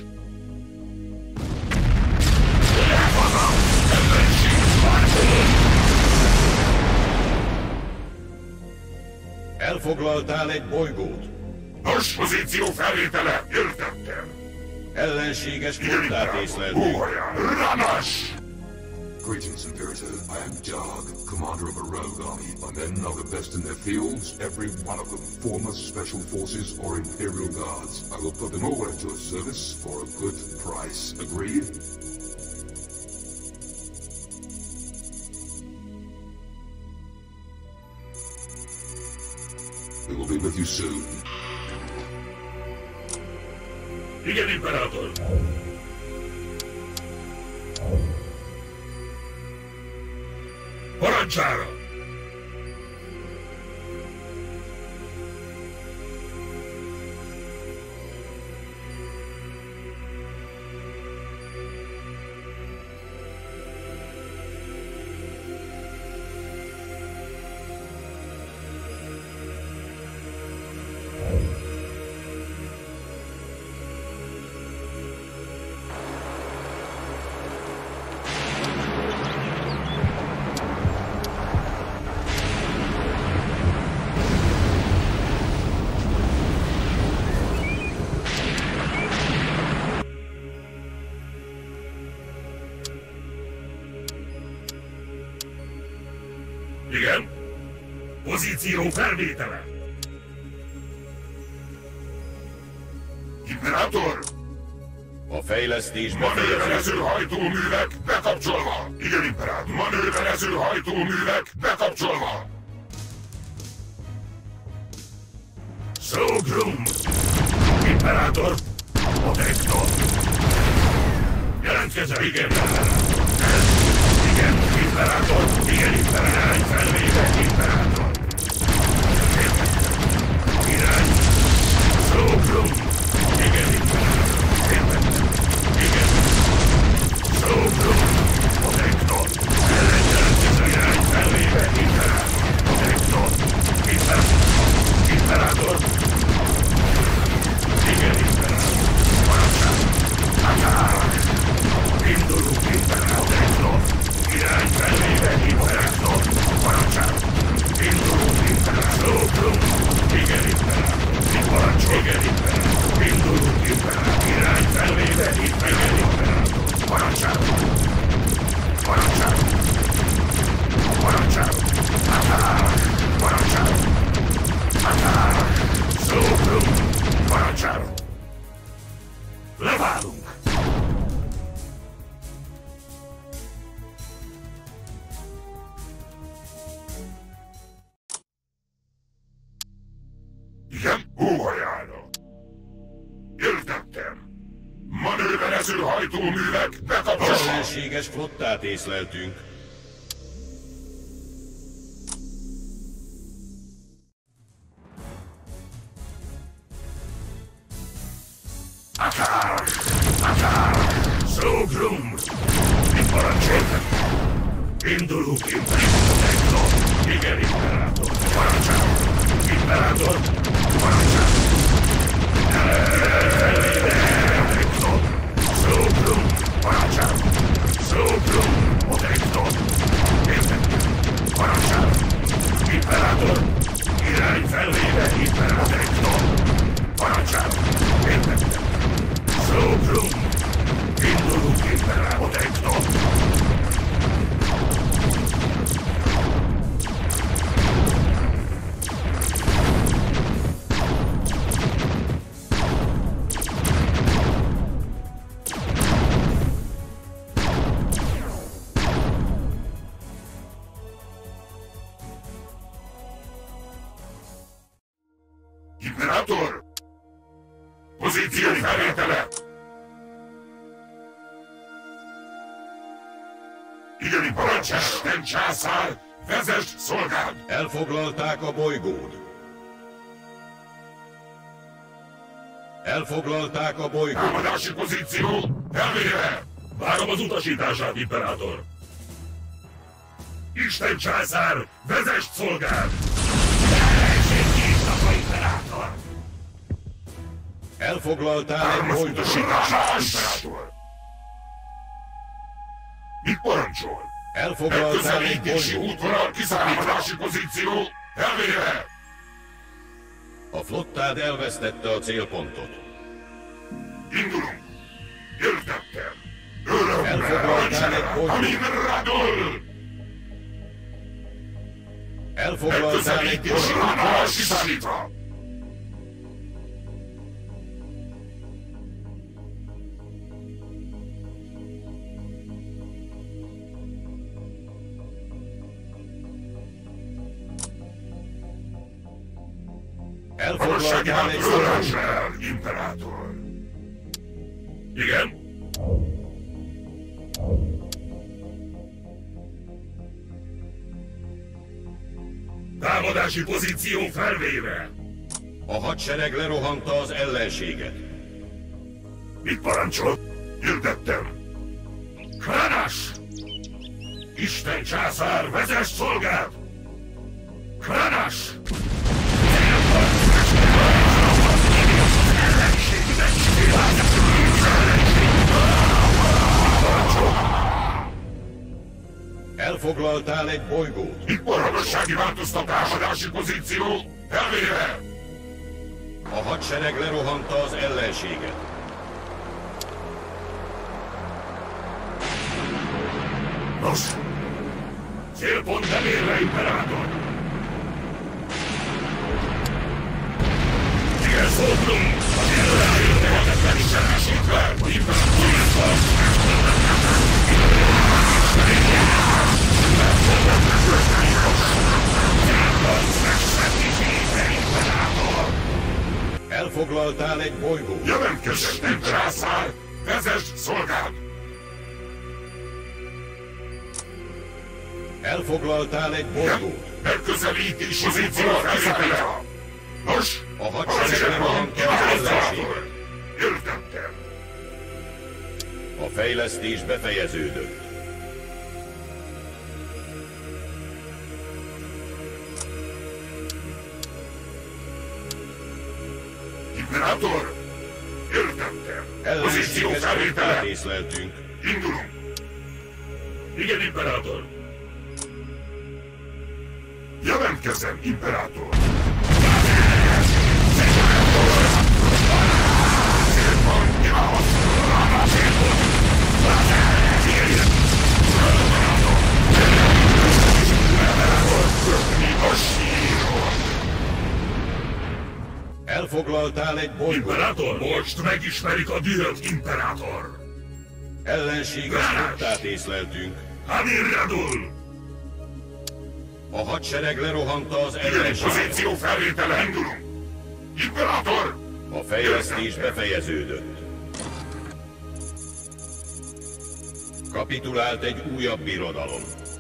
Elfoglaltál egy bolygót. Nos, pozíció felvétele, értettem. Ellenséges flottát észleltünk. Ranos! Greetings, Imperator. I am Jarg, commander of a rogue army. My men are the best in their fields, every one of them, former special forces or Imperial guards. I will put them all at your service for a good price. Agreed? We will be with you soon. Igen, Imperátor! Parancsára! Igen? Pozíció felvétele! Imperátor! A fejlesztés Manőverező hajtóművek bekapcsolva! Igen, Imperátor! Manőverező hajtóművek bekapcsolva! Szógrum! Imperátor! Protector! Jelentkezem! Igen, igen, Imperátor! Igen, Imperátor! Irány felvéve, Imperátor! Irány! Szógrum! Igen, Imperátor! Igen! Szógrum! Protector! Ellenjelentkező irány felvéve, Imperátor! Protector! Imperátor! Imperátor! Igen, Imperátor! Parancság! Akár! Indulunk, Imperátor! Irány felvéve, Imperátor! Parancság! Indulunk, Imperátor! Szógrum! Igen, Imperátor! Mi parancsol? Igen, Imperátor! Indulunk, Imperátor! Irány felvéve, Imperátor! Parancság! Parancság! Parancság! Akár! Parancság! Akár! Szógrum! Parancság! Leválunk! Igen? Óhajára! Értettem! Manőverező hajtóművek bekapcsolva! Ellenséges flottát észleltünk. Akár! Akár! Szógrum! Mit parancsoltak? Indulunk, Imperátor! Igen, Imperátor! Parancság! Imperátor! Parancság! Protector! Szógrum! Parancság! Szógrum! Protector! Értettem! Parancság! Imperátor! Irány felvéve, Imperátor! Parancság! Értettem! Szógrum! Indulunk, Imperátor! Imperátor! Pozíció felvétele! Igen, Parancság! Isten császár! Vezess szolgád! Elfoglalták a bolygód. Elfoglalták a bolygót. Támadási pozíció felvéve! Várom az utasítását, Imperátor! Isten császár! Vezess szolgád! Imperátor! Elfoglalták a Támasz bolygót. utasítását, Imperátor! Mit parancsol? Elfoglalták egy Megközelítési bolygót. útvonal kiszállítási pozíció felvéve! A flottád elvesztette a célpontot. Indulunk! Értettem! Örömre Elfoglaltál egy bolygót. amin radol! Elfoglalták egy Megközelítési bolygót. útvonal kiszállítva! Elfoglaltál egy Szólás el, imperátor! Igen? Támadási pozíció felvéve! A hadsereg lerohanta az ellenséget. Mit parancsol? Hirdettem! Kranas! Isten császár, vezess szolgád! Kranas! Elfoglaltál egy bolygót. Itt maradossági változtatás, adási pozíció, elvéve! A hadsereg lerohanta az ellenséget. Nos, célpont nem érve, imperátor! Igen, szóblunk! Az ellenségek tehetetlen istenésítve, hogy imperátor! Elfoglaltál egy bolygót. Jelentkezett, imperátor! Vezess szolgád! Elfoglaltál egy bolygót. Megközelítés pozíció felvétele! Nos, A hadsereg lerohanta az ellenséget. Értettem! A fejlesztés befejeződött. Imperátor! Értettem! Pozíció Ellenséget felvétele! észleltünk. Indulunk! Igen, imperátor! Jelentkezem, imperátor! Elfoglaltál egy bolygót. Imperátor, most megismerik a dühöt, imperátor! Ellenséges flottát észleltünk. Hamiradul! A hadsereg lerohanta az Igen, ellenséget. pozíció felvétele, indulunk! Imperátor! A fejlesztés befejeződött. Kapitulált egy újabb birodalom.